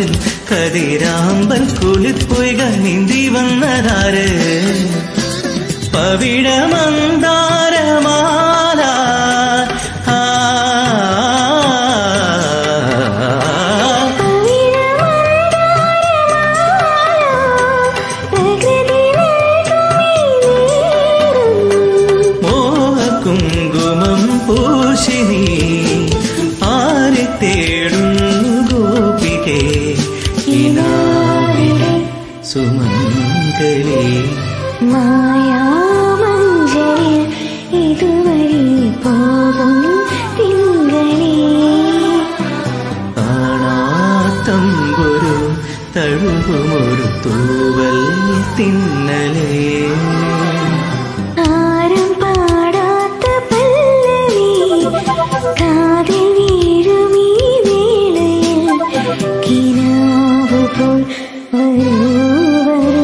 രാവിൽ കതിരാമ്പൽ കുളിപ്പൊയ്കൾ നീന്തി വന്നതാര് പവിഴമന്താരമാല മോഹകുങ്കുമം പൂശിനി ആരെ തേടുന്നു ഗോപികേ കിനാവിലെ സുമംഗലേ മായാമഞ്ജലിൽ ഇതുവഴി പോകും തിങ്കളേ കാണാത്തമ്പൊരു തഴുകുമൊരു തൂവൽ തിന്നലേ ആരും പാടാത്ത പല്ലവി കാതിൽ വീഴുമീ വേളയിൽ കിനാവ് പോൽ വരൂ വരൂ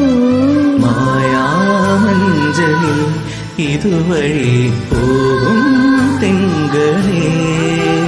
മായാമഞ്ജലിൽ ഇതുവഴി പോകും തിങ്കളേ